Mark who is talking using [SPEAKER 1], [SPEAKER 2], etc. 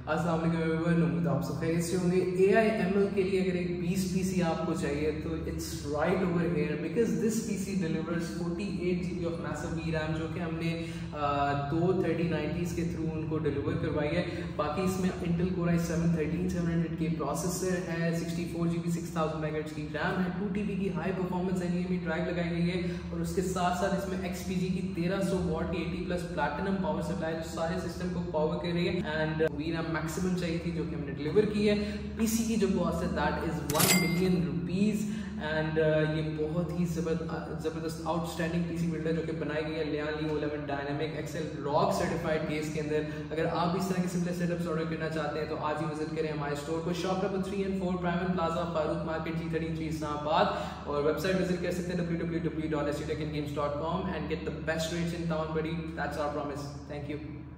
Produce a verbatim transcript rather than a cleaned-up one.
[SPEAKER 1] अस्सलाम वालेकुम एवरीवन, उम्मीद आप सब खैरियत से होंगे। ए आई एम एल के लिए अगर एक बीस पीसी आपको चाहिए तो it's right over here because this PC delivers forty eight GB of massive V RAM, जो कि हमने दो थर्टी नाइंटीज़ के थ्रू उनको डिलीवर करवाई है। बाकी इसमें Intel core i seven thirteen seven hundred के प्रोसेसर है, sixty four GB six thousand megahertz की रैम है, टू टीबी की हाई परफॉर्मेंस एनवीएमई ड्राइव लगाई गई है और उसके साथ साथ इसमें एक्सपीजी की तेरह सौ वॉट की eighty plus platinum power supply जो सारे सिस्टम को पावर कर रही है। एंड वी रैम मैक्सिमम चाहिए थी जो कि हमने डिलीवर की है। पीसी की जो कॉस्ट है that is one million rupees and ये बहुत ही जबरदस्त आउटस्टैंडिंग पीसी बिल्ड है जो कि बनाई गई है Lian Li eleven dynamic XL ROG certified case के अंदर। अगर आप इस तरह के सिंपल सेटअप्स ऑर्डर करना चाहते हैं तो आज ही विजिट करें हमारे स्टोर को, shop number three and four private plaza Farooq market G thirty three Islamabad, और वेबसाइट विजिट कर सकते हैं W W W dot S T tech in games dot com and get the best rates in town buddy. That's our promise. Thank you.